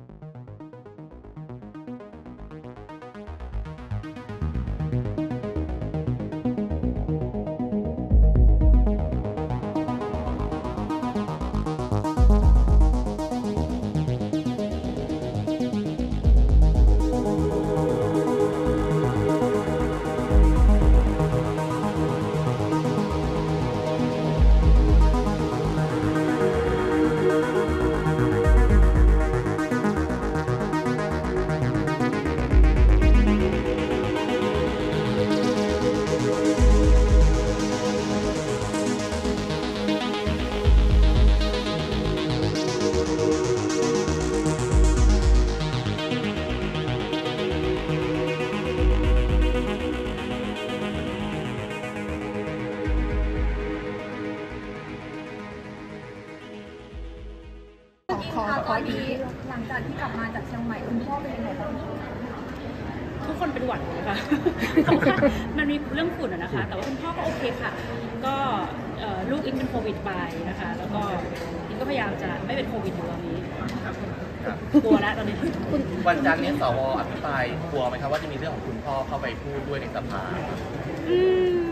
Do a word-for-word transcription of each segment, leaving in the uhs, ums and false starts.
ตอนนี้หลังจากที่กลับมาจากเชียงใหม่คุณพ่อเป็นยังไงบ้างทุกคนเป็นหวัดนะคะมันมีเรื่องฝุ่นนะคะแต่ว่าคุณพ่อก็โอเคค่ะก็ลูกอิงเป็นโควิดไปนะคะแล้วก็อิงก็พยายามจะไม่เป็นโควิดอยู่ตอนนี้กลัวแล้วตอนนี้วันจันทร์นี้สวอภิปรายกลัวไหมครับว่าจะมีเรื่องของคุณพ่อเข้าไปพูดด้วยในสภาอืม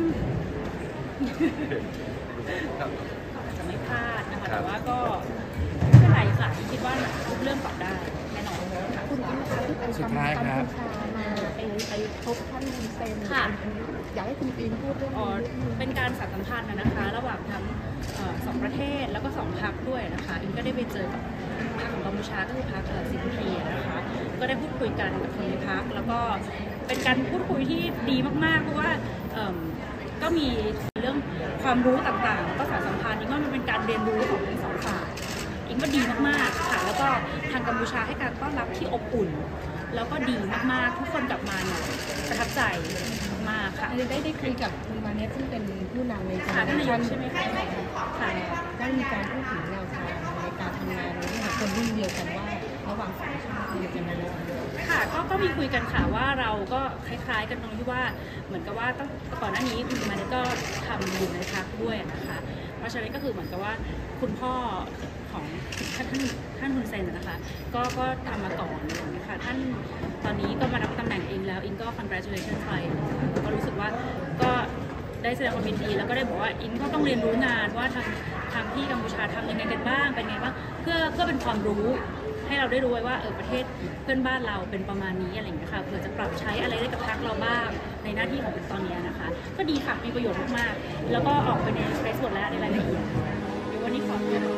จะไม่พลาดนะคะแต่ว่าก็ไม่เป็นไรค่ะคิดว่าทุกเรื่องตอบได้แน่นอนค่ะคุณอิงคะที่ไปกัมพูชามาไปไปพบท่านวุนเซนค่ะอยากให้คุณอิงพูดเรื่องนี้เป็นการสานสัมพันธ์นะคะระหว่างทั้งสองประเทศแล้วก็สองพรรคด้วยนะคะอิงก็ได้ไปเจอกับพรรคของกัมพูชาก็คือพรรคซีพีพีนะคะก็ได้พูดคุยกันกับคนในพรรคแล้วก็เป็นการพูดคุยที่ดีมากๆเพราะว่าก็มีเรื่องความรู้ต่างๆก็สานสัมพันธ์อิงว่ามันเป็นการเรียนรู้ของทั้งสองฝ่ายอิงว่าดีมากๆค่ะแล้วก็ทางกัมพูชาให้การต้อนรับที่อบอุ่นแล้วก็ดีมากๆทุกคนกลับมาเนี่ยประทับใจมากค่ะได้ได้คุยกับคุณมาเนสซึ่งเป็นผู้นำในการท่านใช่ไหมคะค่ะได้มีการพูดถึงแนวทางในการทำงานในเรื่องคนรุ่นเดียวกันว่าระหว่างสองชาติจะมาแล้วค่ะก็ก็มีคุยกันค่ะว่าเราก็คล้ายๆกันตรงที่ว่าเหมือนกับว่าตั้งก่อนหน้านี้คุณมาเนสก็ทำอยู่ในพรรคด้วยนะคะเพราะฉะนั้นก็คือเหมือนกับว่าคุณพ่อของท่านท่านฮุนเซนนะคะก็ก็ทำมาก่อนอะไรอย่างเงี้ยค่ะท่านตอนนี้ก็มารับตำแหน่งเองแล้วอิงก็ congratulations ไปแล้วก็รู้สึกว่าก็ได้แสดงความยินดีแล้วก็ได้บอกว่าอิงก็ต้องเรียนรู้งานว่าทางทางที่กัมพูชาทำยังไงกันบ้างเป็นไงบ้างเพื่อเพื่อเป็นความรู้ให้เราได้รู้ไว้ว่าเออประเทศเพื่อนบ้านเราเป็นประมาณนี้อะไรอย่างเงี้ยค่ะเผื่อจะปรับใช้อะไรได้กับพรรคเราบ้างในหน้าที่ของตอนนี้นะคะก็ดีค่ะมีประโยชน์มากๆแล้วก็ออกไปในเฟซบุ๊กและในรายละเอียดเดี๋ยววันนี้ขอ